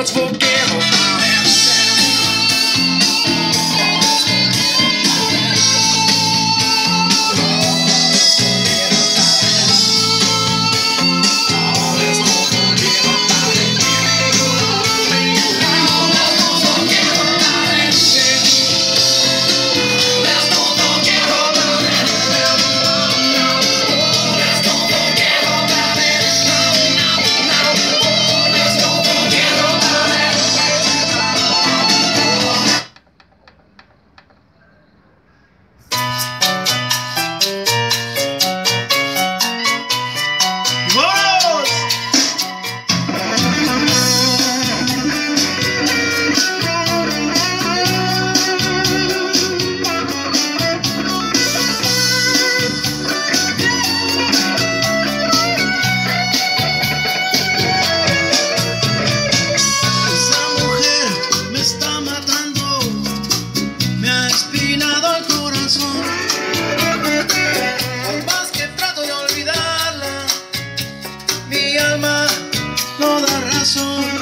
let's forget about it. Espinado el corazón, por más que trato de olvidarla, mi alma no da razón.